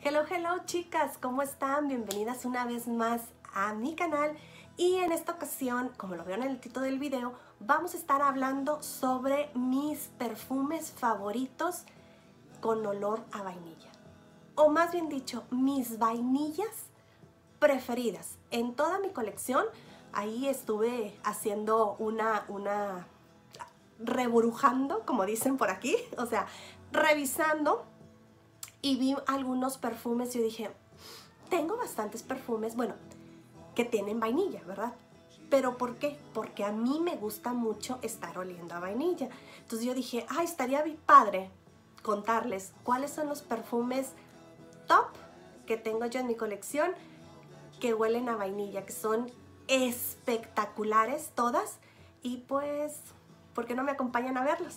Hello chicas, ¿cómo están? Bienvenidas una vez más a mi canal y en esta ocasión, como lo veo en el título del video, vamos a estar hablando sobre mis perfumes favoritos con olor a vainilla. O más bien dicho, mis vainillas preferidas. En toda mi colección, ahí estuve haciendo una reburujando, como dicen por aquí, o sea, revisando. Y vi algunos perfumes y yo dije, tengo bastantes perfumes, bueno, que tienen vainilla, ¿verdad? ¿Pero por qué? Porque a mí me gusta mucho estar oliendo a vainilla. Entonces yo dije, ay, estaría bien padre contarles cuáles son los perfumes top que tengo yo en mi colección que huelen a vainilla, que son espectaculares todas. Y pues, ¿por qué no me acompañan a verlos?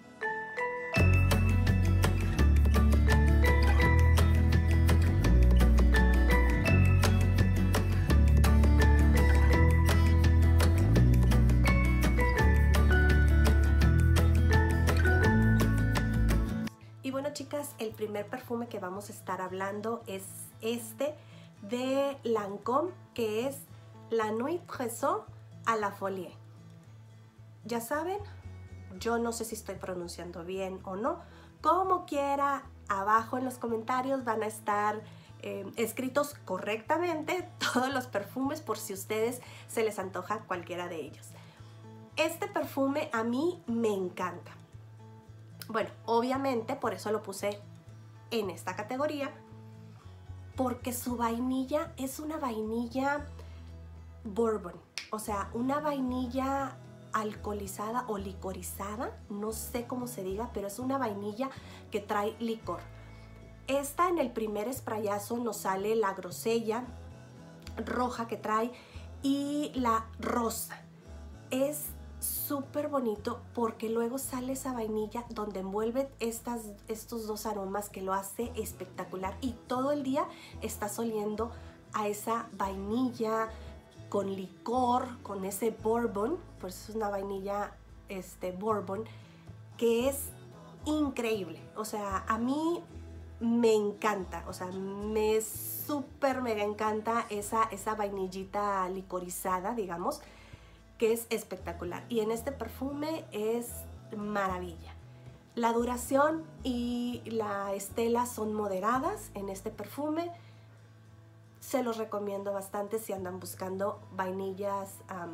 Y bueno chicas, el primer perfume que vamos a estar hablando es este de Lancôme, que es La Nuit Trésor à la Folie. Ya saben, yo no sé si estoy pronunciando bien o no, como quiera, abajo en los comentarios van a estar escritos correctamente todos los perfumes por si a ustedes se les antoja cualquiera de ellos. Este perfume a mí me encanta. Bueno, obviamente por eso lo puse en esta categoría, porque su vainilla es una vainilla bourbon, o sea, una vainilla alcoholizada o licorizada, no sé cómo se diga, pero es una vainilla que trae licor. Esta en el primer sprayazo nos sale la grosella roja que trae y la rosa. Es súper bonito porque luego sale esa vainilla donde envuelve estos dos aromas que lo hace espectacular y todo el día estás oliendo a esa vainilla con licor, con ese bourbon, por eso es una vainilla bourbon, que es increíble. O sea, a mí me encanta, o sea, me súper mega encanta esa vainillita licorizada, digamos, que es espectacular. Y en este perfume es maravilla. La duración y la estela son moderadas en este perfume. Se los recomiendo bastante si andan buscando vainillas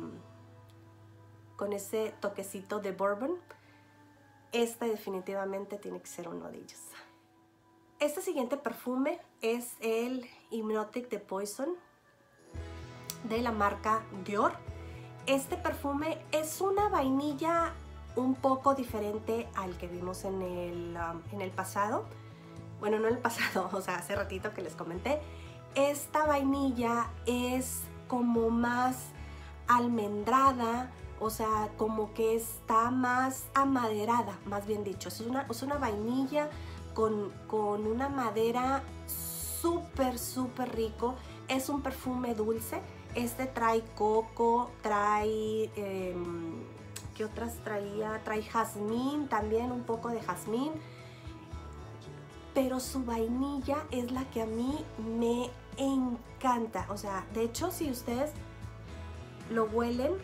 con ese toquecito de bourbon. Este definitivamente tiene que ser uno de ellos. Este siguiente perfume es el Hypnotic de Poison de la marca Dior. Este perfume es una vainilla un poco diferente al que vimos en el pasado. Bueno, no en el pasado, o sea, hace ratito que les comenté. Esta vainilla es como más almendrada, o sea, como que está más amaderada, más bien dicho. Es una vainilla con una madera súper rico. Es un perfume dulce. Este trae coco, trae, ¿qué otras traía? Trae jazmín, también un poco de jazmín. Pero su vainilla es la que a mí me encanta. O sea, de hecho, si ustedes lo huelen,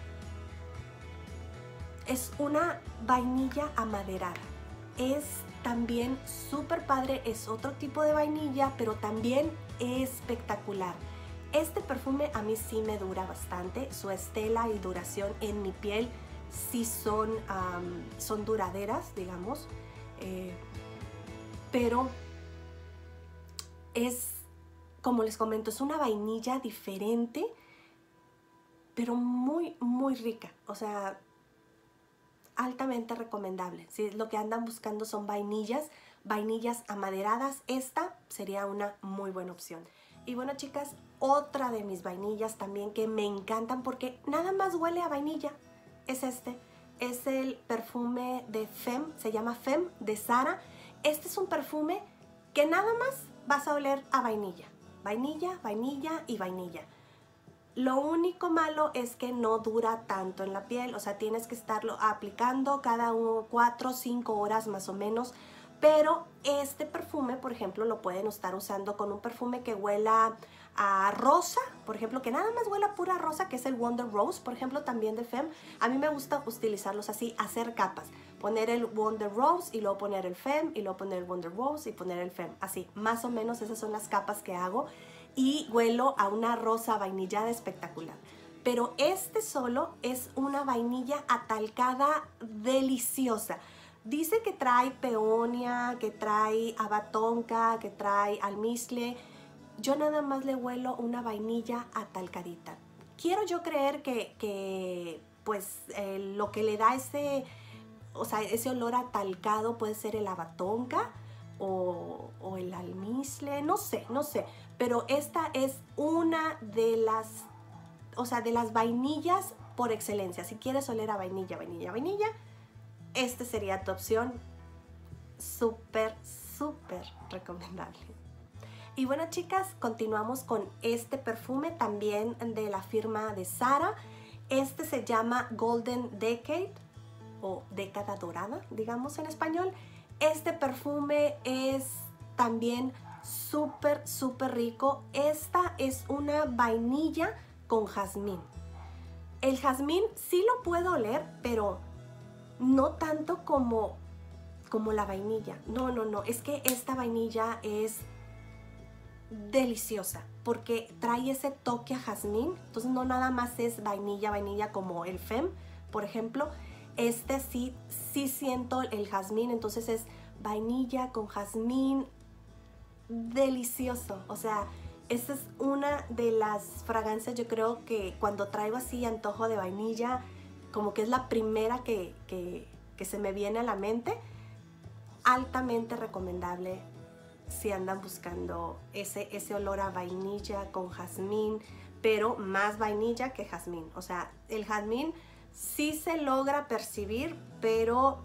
es una vainilla amaderada. Es también súper padre, es otro tipo de vainilla, pero también espectacular. Este perfume a mí sí me dura bastante, su estela y duración en mi piel sí son duraderas, digamos, pero es, como les comento, es una vainilla diferente, pero muy rica, o sea, altamente recomendable. Si lo que andan buscando son vainillas amaderadas, esta sería una muy buena opción. Y bueno chicas, otra de mis vainillas también que me encantan porque nada más huele a vainilla es este. Es el perfume de Femme, se llama Femme de Zara. Este es un perfume que nada más vas a oler a vainilla. Vainilla, vainilla y vainilla. Lo único malo es que no dura tanto en la piel, o sea, tienes que estarlo aplicando cada 4 o 5 horas más o menos Pero este perfume, por ejemplo, lo pueden estar usando con un perfume que huela a rosa, por ejemplo, que nada más huela pura rosa, que es el Wonder Rose, por ejemplo, también de Femme. A mí me gusta utilizarlos así, hacer capas. Poner el Wonder Rose y luego poner el Femme y luego poner el Wonder Rose y poner el Femme. Así, más o menos esas son las capas que hago y huelo a una rosa vainillada espectacular. Pero este solo es una vainilla atalcada deliciosa. Dice que trae peonia, que trae abatonca, que trae almizcle. Yo nada más le huelo una vainilla atalcadita. Quiero yo creer que pues lo que le da ese olor atalcado puede ser el abatonca o el almizcle, no sé. Pero esta es una de las vainillas por excelencia. Si quieres oler a vainilla, esta sería tu opción. Súper recomendable. Y bueno, chicas, continuamos con este perfume también de la firma de Zara. Este se llama Golden Decade o década dorada, digamos en español. Este perfume es también súper rico. Esta es una vainilla con jazmín. El jazmín sí lo puedo oler, pero no tanto como la vainilla. No, es que esta vainilla es deliciosa porque trae ese toque a jazmín. Entonces no nada más es vainilla como el Femme, por ejemplo. Este sí siento el jazmín, entonces es vainilla con jazmín, delicioso. O sea, esta es una de las fragancias, yo creo que cuando traigo así antojo de vainilla, como que es la primera que se me viene a la mente. Altamente recomendable si andan buscando ese olor a vainilla con jazmín, pero más vainilla que jazmín. O sea, el jazmín sí se logra percibir, pero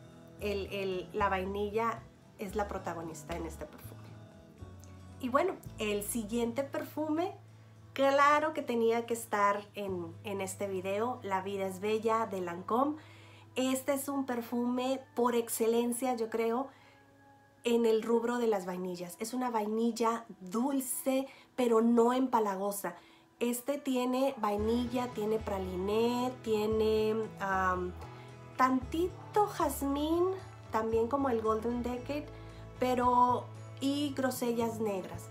la vainilla es la protagonista en este perfume. Y bueno, el siguiente perfume, claro que tenía que estar en este video, La vida es bella de Lancôme. Este es un perfume por excelencia, yo creo, en el rubro de las vainillas. Es una vainilla dulce, pero no empalagosa. Este tiene vainilla, tiene praliné, tiene tantito jazmín, también como el Golden Decade, y grosellas negras.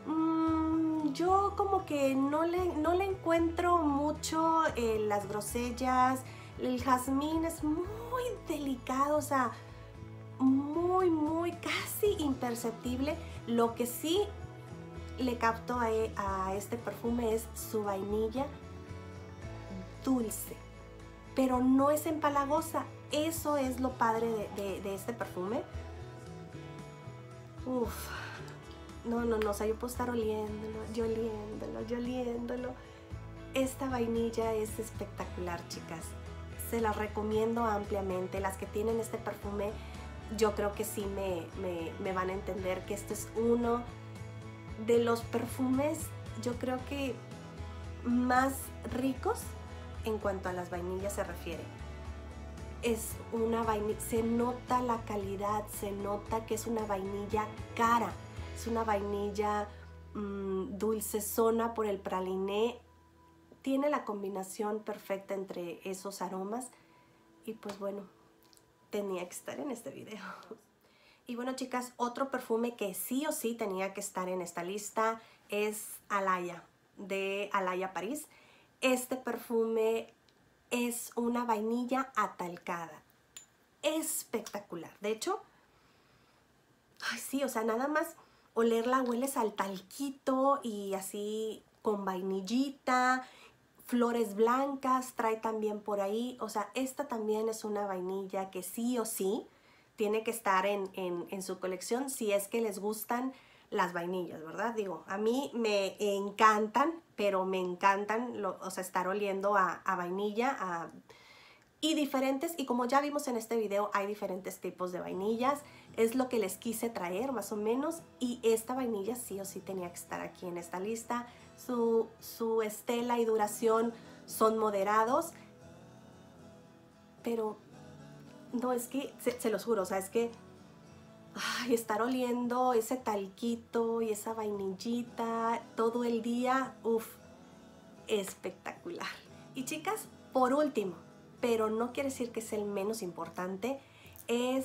Yo como que no le encuentro mucho las grosellas. El jazmín es muy delicado, o sea, muy casi imperceptible. Lo que sí le capto a este perfume es su vainilla dulce, pero no es empalagosa. Eso es lo padre de este perfume. No, o sea, yo puedo estar oliéndolo. Esta vainilla es espectacular, chicas. Se las recomiendo ampliamente. Las que tienen este perfume, yo creo que sí me van a entender que este es uno de los perfumes, yo creo que más ricos en cuanto a las vainillas se refiere. Es una vainilla, se nota la calidad, se nota que es una vainilla cara, es una vainilla dulcezona por el praliné. Tiene la combinación perfecta entre esos aromas y pues bueno, tenía que estar en este video. Y bueno, chicas, otro perfume que sí o sí tenía que estar en esta lista es Alaya, de Alaya París. Este perfume es una vainilla atalcada, espectacular. De hecho, ay sí, o sea, nada más olerla hueles al talquito y así con vainillita, flores blancas, trae también por ahí. O sea, esta también es una vainilla que sí o sí tiene que estar en su colección si es que les gustan las vainillas, ¿verdad? Digo, a mí me encantan, pero me encantan, o sea, estar oliendo a vainilla y diferentes, y como ya vimos en este video, hay diferentes tipos de vainillas. Es lo que les quise traer más o menos, y esta vainilla sí o sí tenía que estar aquí en esta lista. Su estela y duración son moderados, pero no, es que, se los juro, o sea, es que ay, estar oliendo ese talquito y esa vainillita todo el día, uff, espectacular. Y chicas, por último, pero no quiere decir que es el menos importante, es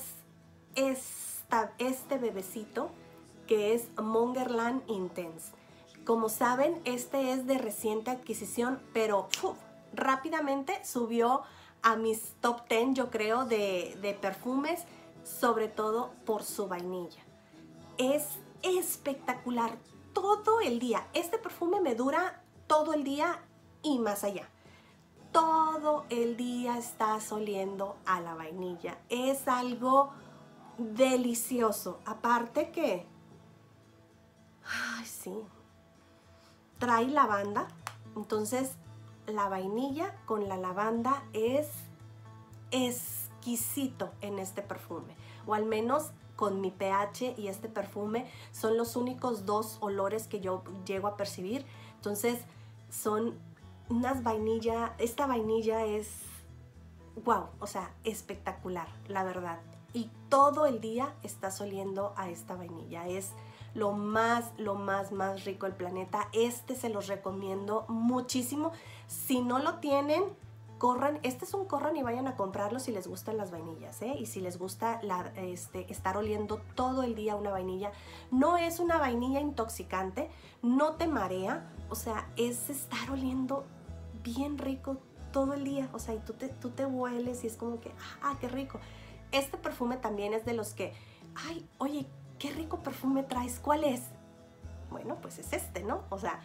este bebecito que es Mongerland Intense. Como saben, este es de reciente adquisición, pero rápidamente subió a mis top 10, yo creo, de perfumes, sobre todo por su vainilla. Es espectacular todo el día. Este perfume me dura todo el día y más allá. Todo el día estás oliendo a la vainilla. Es algo delicioso. Aparte que, ay, sí, trae lavanda. Entonces, la vainilla con la lavanda es exquisito en este perfume. O al menos con mi pH y este perfume son los únicos dos olores que yo llego a percibir. Entonces, son unas vainillas, esta vainilla es, wow, o sea, espectacular, la verdad. Y todo el día estás oliendo a esta vainilla. Es lo más rico del planeta. Este se los recomiendo muchísimo. Si no lo tienen, corran, corran y vayan a comprarlo si les gustan las vainillas, ¿eh? Y si les gusta estar oliendo todo el día una vainilla. No es una vainilla intoxicante, no te marea, o sea, es estar oliendo bien rico todo el día, o sea, y tú te hueles y es como que, ah, qué rico. Este perfume también es de los que, ay, oye, qué rico perfume traes, ¿cuál es? Bueno, pues es este, ¿no? O sea,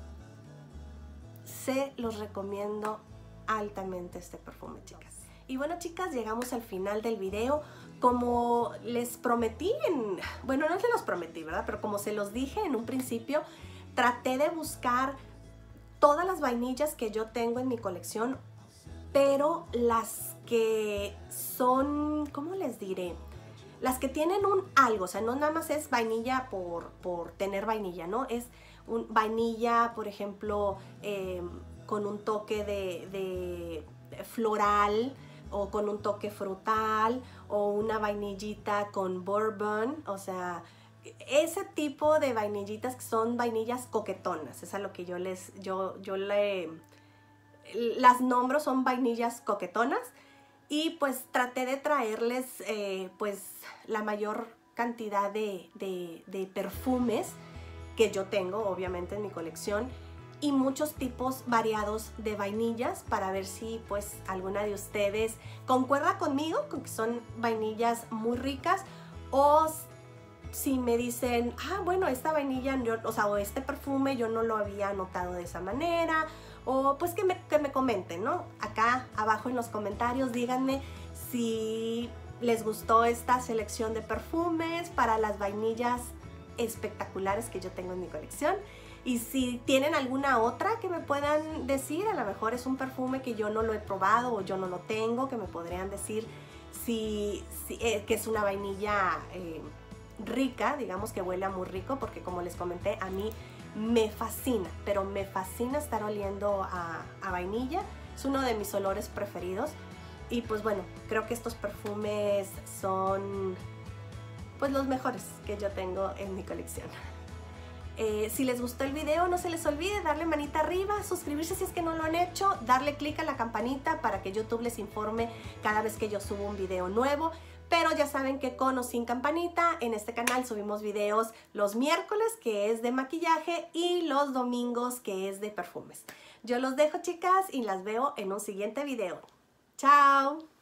se los recomiendo altamente este perfume, chicas. Y bueno, chicas, llegamos al final del video. Como les prometí, bueno, no se los prometí, ¿verdad? Pero como se los dije en un principio, traté de buscar todas las vainillas que yo tengo en mi colección, pero las que son, ¿cómo les diré? Las que tienen un algo, o sea, no nada más es vainilla por tener vainilla, ¿no? Es vainilla, por ejemplo, con un toque de floral o con un toque frutal o una vainillita con bourbon, o sea, ese tipo de vainillitas que son vainillas coquetonas, es a lo que yo las nombro, son vainillas coquetonas. Y pues traté de traerles pues la mayor cantidad de perfumes que yo tengo obviamente en mi colección y muchos tipos variados de vainillas para ver si pues alguna de ustedes concuerda conmigo con que son vainillas muy ricas, o si me dicen, ah, bueno, esta vainilla, o este perfume yo no lo había notado de esa manera, o pues que me comenten, ¿no? Acá abajo en los comentarios díganme si les gustó esta selección de perfumes para las vainillas espectaculares que yo tengo en mi colección. Y si tienen alguna otra que me puedan decir, a lo mejor es un perfume que yo no lo he probado o yo no lo tengo, que me podrían decir que es una vainilla rica, digamos que huele muy rico, porque como les comenté, a mí me fascina, pero me fascina estar oliendo a vainilla. Es uno de mis olores preferidos. Y pues bueno, creo que estos perfumes son pues los mejores que yo tengo en mi colección. Si les gustó el video, no se les olvide darle manita arriba, suscribirse si es que no lo han hecho, darle clic a la campanita para que YouTube les informe cada vez que yo subo un video nuevo. Pero ya saben que con o sin campanita, en este canal subimos videos los miércoles, que es de maquillaje, y los domingos, que es de perfumes. Yo los dejo, chicas, y las veo en un siguiente video. ¡Chao!